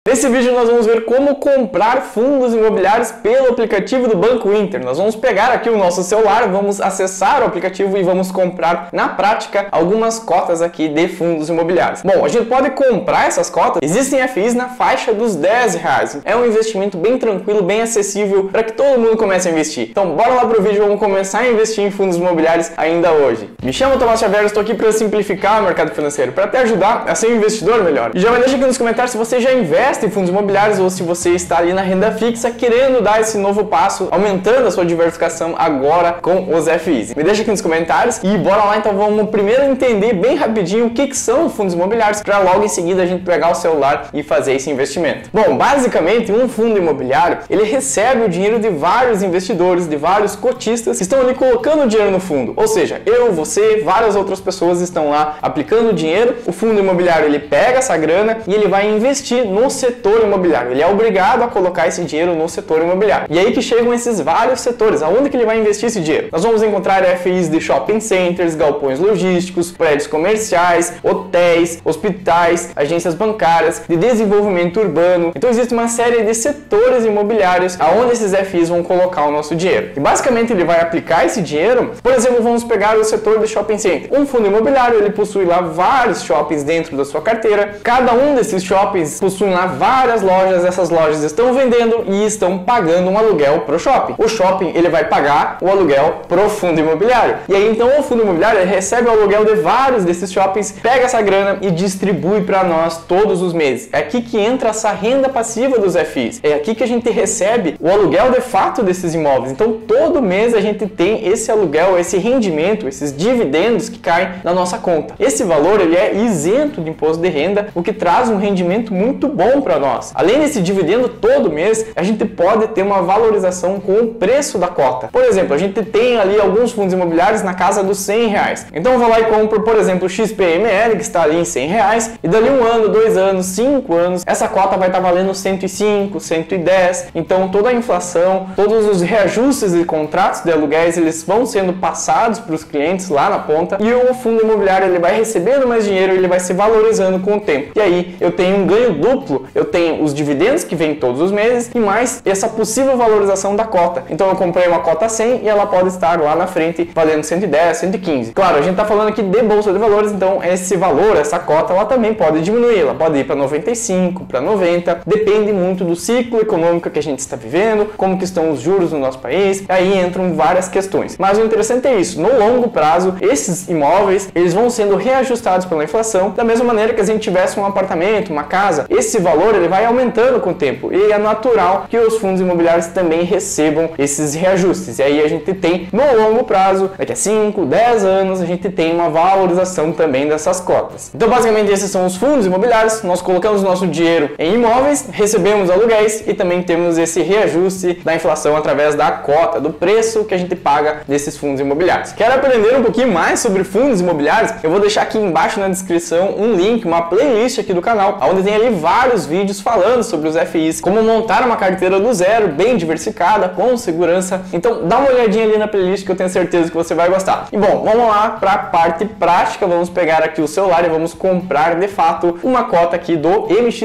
Nesse vídeo nós vamos ver como comprar fundos imobiliários pelo aplicativo do Banco Inter. Nós vamos pegar aqui o nosso celular, vamos acessar o aplicativo e vamos comprar na prática algumas cotas aqui de fundos imobiliários. Bom, a gente pode comprar essas cotas, existem FIs na faixa dos R$10. É um investimento bem tranquilo, bem acessível para que todo mundo comece a investir. Então bora lá pro vídeo, vamos começar a investir em fundos imobiliários ainda hoje. Me chamo Tomás Xavier, estou aqui para simplificar o mercado financeiro, para te ajudar a ser um investidor melhor. E já me deixa aqui nos comentários se você já investe em fundos imobiliários ou se você está ali na renda fixa querendo dar esse novo passo, aumentando a sua diversificação agora com os FIs. Me deixa aqui nos comentários e bora lá, então vamos primeiro entender bem rapidinho o que são fundos imobiliários para logo em seguida a gente pegar o celular e fazer esse investimento. Bom, basicamente um fundo imobiliário, ele recebe o dinheiro de vários investidores, de vários cotistas que estão ali colocando o dinheiro no fundo. Ou seja, eu, você, várias outras pessoas estão lá aplicando o dinheiro. O fundo imobiliário, ele pega essa grana e ele vai investir no setor imobiliário. Ele é obrigado a colocar esse dinheiro no setor imobiliário. E aí que chegam esses vários setores. Aonde que ele vai investir esse dinheiro? Nós vamos encontrar FIs de shopping centers, galpões logísticos, prédios comerciais, hotéis, hospitais, agências bancárias, de desenvolvimento urbano. Então existe uma série de setores imobiliários aonde esses FIs vão colocar o nosso dinheiro. E basicamente ele vai aplicar esse dinheiro. Por exemplo, vamos pegar o setor de shopping center. Um fundo imobiliário, ele possui lá vários shoppings dentro da sua carteira. Cada um desses shoppings possui lá várias lojas. Essas lojas estão vendendo e estão pagando um aluguel para o shopping. O shopping, ele vai pagar o aluguel para o fundo imobiliário. E aí então o fundo imobiliário ele recebe o aluguel de vários desses shoppings, pega essa grana e distribui para nós todos os meses. É aqui que entra essa renda passiva dos FIs. É aqui que a gente recebe o aluguel de fato desses imóveis. Então todo mês a gente tem esse aluguel, esse rendimento, esses dividendos que caem na nossa conta. Esse valor ele é isento de imposto de renda, o que traz um rendimento muito bom para nós. Além desse dividendo todo mês, a gente pode ter uma valorização com o preço da cota. Por exemplo, a gente tem ali alguns fundos imobiliários na casa dos R$100. Então eu vou lá e compro, por exemplo, o XPML, que está ali em R$100, e dali 1 ano, 2 anos, 5 anos, essa cota vai estar valendo 105, 110. Então toda a inflação, todos os reajustes de contratos de aluguéis, eles vão sendo passados para os clientes lá na ponta, e o fundo imobiliário ele vai recebendo mais dinheiro, ele vai se valorizando com o tempo. E aí eu tenho um ganho duplo, eu tenho os dividendos que vêm todos os meses e mais essa possível valorização da cota. Então eu comprei uma cota 100 e ela pode estar lá na frente valendo 110, 115. Claro, a gente está falando aqui de bolsa de valores, então esse valor, essa cota, ela também pode diminuir, ela pode ir para 95, para 90, depende muito do ciclo econômico que a gente está vivendo, como que estão os juros no nosso país, aí entram várias questões. Mas o interessante é isso, no longo prazo, esses imóveis, eles vão sendo reajustados pela inflação, da mesma maneira que a gente tivesse um apartamento, uma casa, esse valor ele vai aumentando com o tempo, e é natural que os fundos imobiliários também recebam esses reajustes, e aí a gente tem, no longo prazo, daqui a 5, 10 anos, a gente tem uma valorização também dessas cotas. Então basicamente esses são os fundos imobiliários, nós colocamos o nosso dinheiro em imóveis, recebemos aluguéis e também temos esse reajuste da inflação através da cota, do preço que a gente paga desses fundos imobiliários. Quer aprender um pouquinho mais sobre fundos imobiliários? Eu vou deixar aqui embaixo na descrição um link, uma playlist aqui do canal, onde tem ali vários vídeos falando sobre os FIs, como montar uma carteira do zero, bem diversificada, com segurança. Então dá uma olhadinha ali na playlist que eu tenho certeza que você vai gostar. E bom, vamos lá para a parte prática, vamos pegar aqui o celular e vamos comprar de fato uma cota aqui do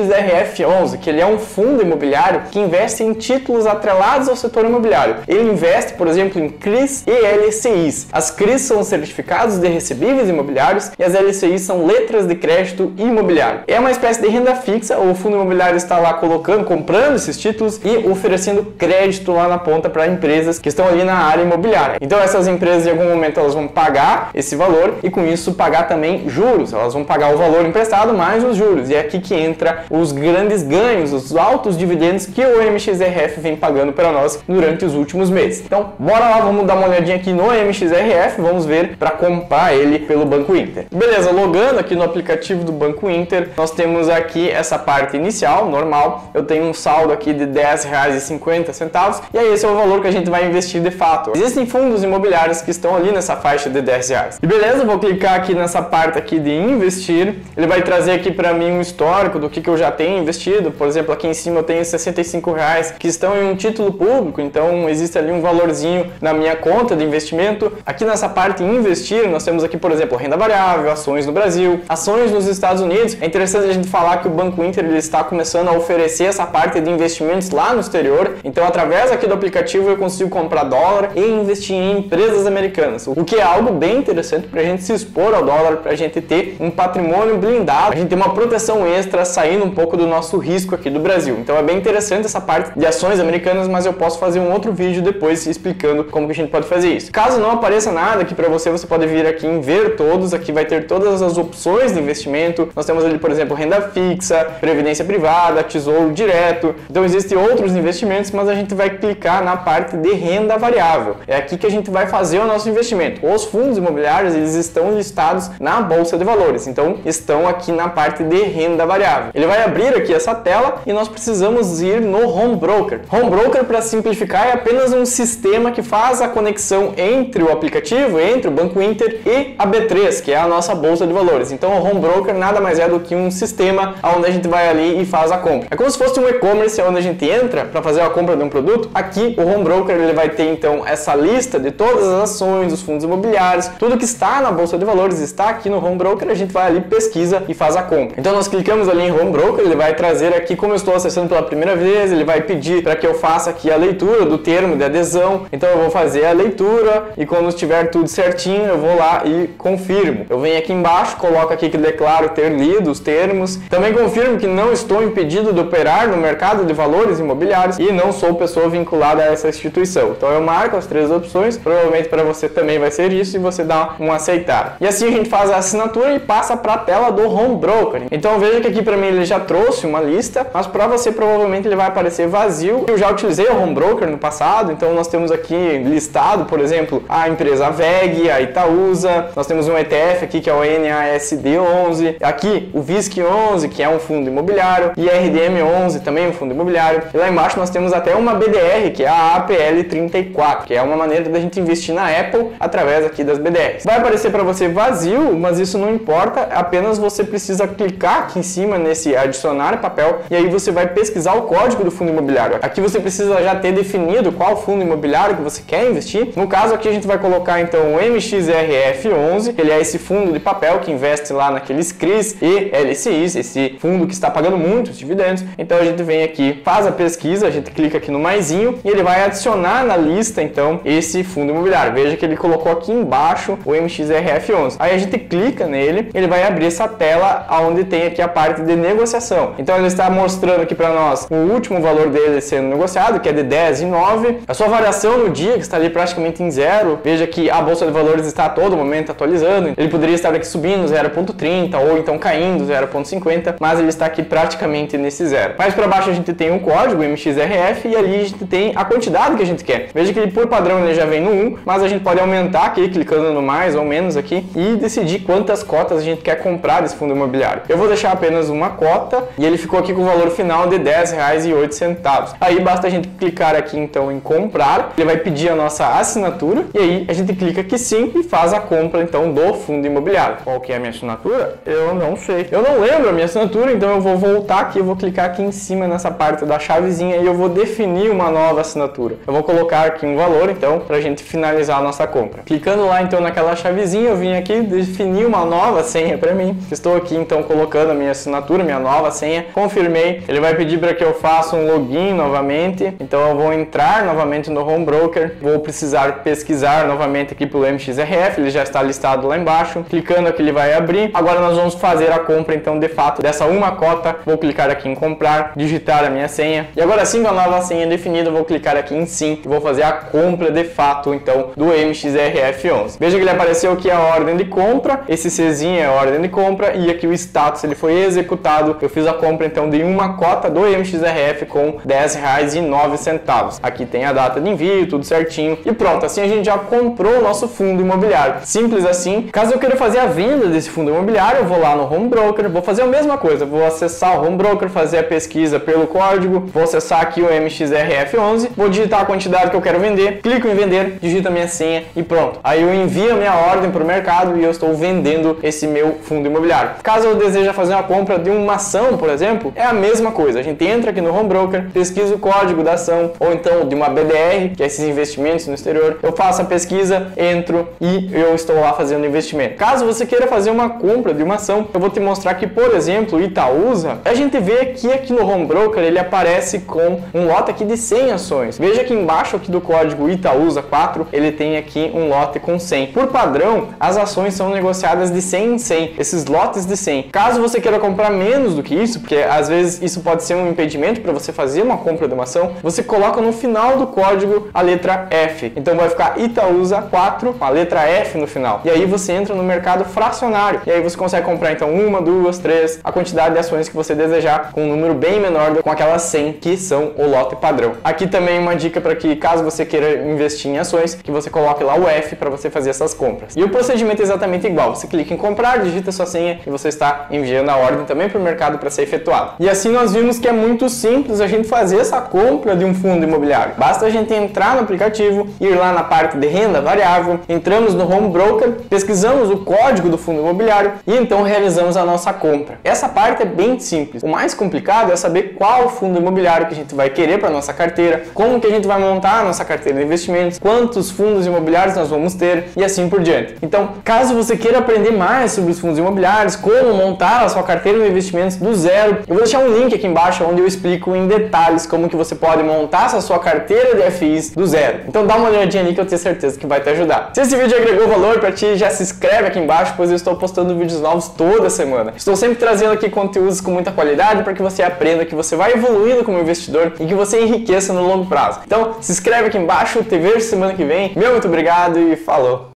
MXRF11, que ele é um fundo imobiliário que investe em títulos atrelados ao setor imobiliário. Ele investe, por exemplo, em CRIs e LCIs. As CRIs são certificados de recebíveis imobiliários e as LCIs são letras de crédito imobiliário. É uma espécie de renda fixa, o fundo imobiliário está lá comprando esses títulos e oferecendo crédito lá na ponta para empresas que estão ali na área imobiliária. Então essas empresas em algum momento elas vão pagar esse valor e com isso pagar também juros. Elas vão pagar o valor emprestado mais os juros. E é aqui que entra os grandes ganhos, os altos dividendos que o MXRF vem pagando para nós durante os últimos meses. Então bora lá, vamos dar uma olhadinha aqui no MXRF, vamos ver para comprar ele pelo Banco Inter. Beleza, logando aqui no aplicativo do Banco Inter, nós temos aqui essa parte inicial, normal. Eu tenho um saldo aqui de R$10,50 e aí esse é o valor que a gente vai investir de fato. Existem fundos imobiliários que estão ali nessa faixa de R$10. E beleza, vou clicar aqui nessa parte aqui de investir. Ele vai trazer aqui para mim um histórico do que eu já tenho investido. Por exemplo, aqui em cima eu tenho R$65 que estão em um título público, então existe ali um valorzinho na minha conta de investimento. Aqui nessa parte investir, nós temos aqui, por exemplo, renda variável, ações no Brasil, ações nos Estados Unidos. É interessante a gente falar que o Banco Inter ele está está começando a oferecer essa parte de investimentos lá no exterior. Então, através aqui do aplicativo eu consigo comprar dólar e investir em empresas americanas, o que é algo bem interessante para a gente se expor ao dólar, para a gente ter um patrimônio blindado, a gente ter uma proteção extra, saindo um pouco do nosso risco aqui do Brasil. Então é bem interessante essa parte de ações americanas, mas eu posso fazer um outro vídeo depois explicando como que a gente pode fazer isso. Caso não apareça nada aqui para você, você pode vir aqui em ver todos, aqui vai ter todas as opções de investimento. Nós temos ali, por exemplo, renda fixa, previdência privada, tesouro direto. Então existem outros investimentos, mas a gente vai clicar na parte de renda variável. É aqui que a gente vai fazer o nosso investimento. Os fundos imobiliários, eles estão listados na Bolsa de Valores, então estão aqui na parte de renda variável. Ele vai abrir aqui essa tela e nós precisamos ir no Home Broker. Home Broker, para simplificar, é apenas um sistema que faz a conexão entre o aplicativo, entre o Banco Inter e a B3, que é a nossa Bolsa de Valores. Então o Home Broker nada mais é do que um sistema onde a gente vai ali e faz a compra. É como se fosse um e-commerce onde a gente entra para fazer a compra de um produto. Aqui o Home Broker ele vai ter então essa lista de todas as ações, os fundos imobiliários, tudo que está na Bolsa de Valores está aqui no Home Broker, a gente vai ali, pesquisa e faz a compra. Então nós clicamos ali em Home Broker, ele vai trazer aqui, como eu estou acessando pela primeira vez, ele vai pedir para que eu faça aqui a leitura do termo de adesão. Então eu vou fazer a leitura e quando estiver tudo certinho eu vou lá e confirmo. Eu venho aqui embaixo, coloco aqui que declaro ter lido os termos. Também confirmo que não estou impedido de operar no mercado de valores imobiliários e não sou pessoa vinculada a essa instituição. Então eu marco as três opções, provavelmente para você também vai ser isso, e você dá um aceitar. E assim a gente faz a assinatura e passa para a tela do Home Broker. Então veja que aqui para mim ele já trouxe uma lista, mas para você provavelmente ele vai aparecer vazio. Eu já utilizei o Home Broker no passado, então nós temos aqui listado, por exemplo, a empresa VEG, a Itaúsa, nós temos um ETF aqui que é o NASD11, aqui o VISC11, que é um fundo imobiliário, e RDM11, também um fundo imobiliário. E lá embaixo nós temos até uma BDR, que é a APL34, que é uma maneira da gente investir na Apple através aqui das BDRs. Vai aparecer para você vazio, mas isso não importa, apenas você precisa clicar aqui em cima nesse adicionar papel e aí você vai pesquisar o código do fundo imobiliário. Aqui você precisa já ter definido qual fundo imobiliário que você quer investir. No caso aqui a gente vai colocar então o MXRF11, que ele é esse fundo de papel que investe lá naqueles CRIs e LCIs, esse fundo que está pagando muitos dividendos. Então a gente vem aqui, faz a pesquisa, a gente clica aqui no maisinho e ele vai adicionar na lista então esse fundo imobiliário. Veja que ele colocou aqui embaixo o MXRF11. Aí a gente clica nele, ele vai abrir essa tela onde tem aqui a parte de negociação. Então ele está mostrando aqui para nós o último valor dele sendo negociado, que é de 10,9. A sua variação no dia, que está ali praticamente em zero. Veja que a Bolsa de Valores está a todo momento atualizando. Ele poderia estar aqui subindo 0,30 ou então caindo 0,50, mas ele está aqui praticamente nesse zero. Mais para baixo a gente tem um código MXRF e ali a gente tem a quantidade que a gente quer. Veja que ele, por padrão ele já vem no 1, mas a gente pode aumentar aqui clicando no mais ou menos aqui e decidir quantas cotas a gente quer comprar desse fundo imobiliário. Eu vou deixar apenas uma cota e ele ficou aqui com o valor final de R$10,08. Aí basta a gente clicar aqui então em comprar, ele vai pedir a nossa assinatura e aí a gente clica aqui sim e faz a compra então do fundo imobiliário. Qual que é a minha assinatura? Eu não sei. Eu não lembro a minha assinatura, então eu vou voltar aqui, eu vou clicar aqui em cima nessa parte da chavezinha e eu vou definir uma nova assinatura. Eu vou colocar aqui um valor então pra gente finalizar a nossa compra. Clicando lá então naquela chavezinha, eu vim aqui definir uma nova senha para mim. Estou aqui então colocando a minha assinatura, minha nova senha, confirmei. Ele vai pedir para que eu faça um login novamente, então eu vou entrar novamente no Home Broker, vou precisar pesquisar novamente aqui pelo MXRF, ele já está listado lá embaixo. Clicando aqui ele vai abrir. Agora nós vamos fazer a compra então de fato dessa uma cota. Vou clicar aqui em comprar, digitar a minha senha e agora sim com a nova senha definida eu vou clicar aqui em sim e vou fazer a compra de fato então do MXRF11. Veja que ele apareceu aqui a ordem de compra, esse Czinho é a ordem de compra e aqui o status ele foi executado. Eu fiz a compra então de uma cota do MXRF com R$10,09. Aqui tem a data de envio, tudo certinho e pronto, assim a gente já comprou o nosso fundo imobiliário. Simples assim. Caso eu queira fazer a venda desse fundo imobiliário, eu vou lá no Home Broker, vou fazer a mesma coisa, vou acessar o Home Broker, fazer a pesquisa pelo código, vou acessar aqui o MXRF11, vou digitar a quantidade que eu quero vender, clico em vender, digito a minha senha e pronto. Aí eu envio a minha ordem para o mercado e eu estou vendendo esse meu fundo imobiliário. Caso eu deseje fazer uma compra de uma ação, por exemplo, é a mesma coisa. A gente entra aqui no Home Broker, pesquisa o código da ação ou então de uma BDR, que é esses investimentos no exterior. Eu faço a pesquisa, entro e eu estou lá fazendo investimento. Caso você queira fazer uma compra de uma ação, eu vou te mostrar que, por exemplo, Itaúsa, A gente vê aqui no Home Broker, ele aparece com um lote aqui de 100 ações. Veja que embaixo aqui do código Itaúsa 4, ele tem aqui um lote com 100. Por padrão, as ações são negociadas de 100 em 100, esses lotes de 100. Caso você queira comprar menos do que isso, porque às vezes isso pode ser um impedimento para você fazer uma compra de uma ação, você coloca no final do código a letra F. Então vai ficar Itaúsa 4 com a letra F no final. E aí você entra no mercado fracionário. E aí você consegue comprar então 1, 2, 3, a quantidade de ações que você desejar, com um número bem menor com aquelas 100 que são o lote padrão. Aqui também uma dica para que, caso você queira investir em ações, que você coloque lá o F para você fazer essas compras. E o procedimento é exatamente igual. Você clica em comprar, digita sua senha e você está enviando a ordem também para o mercado para ser efetuada. E assim nós vimos que é muito simples a gente fazer essa compra de um fundo imobiliário. Basta a gente entrar no aplicativo, ir lá na parte de renda variável, entramos no Home Broker, pesquisamos o código do fundo imobiliário e então realizamos a nossa compra. Essa parte é bem simples. O mais complicado é saber qual fundo imobiliário que a gente vai querer para nossa carteira, como que a gente vai montar a nossa carteira de investimentos, quantos fundos imobiliários nós vamos ter e assim por diante. Então, caso você queira aprender mais sobre os fundos imobiliários, como montar a sua carteira de investimentos do zero, eu vou deixar um link aqui embaixo onde eu explico em detalhes como que você pode montar essa sua carteira de FIs do zero. Então dá uma olhadinha ali que eu tenho certeza que vai te ajudar. Se esse vídeo agregou valor para ti, já se inscreve aqui embaixo, pois eu estou postando vídeos novos toda semana. Estou sempre trazendo aqui conteúdos com muita qualidade para que você aprenda, que você vai evoluindo como investidor e que você enriqueça no longo prazo. Então se inscreve aqui embaixo, te vejo semana que vem. Meu muito obrigado e falou!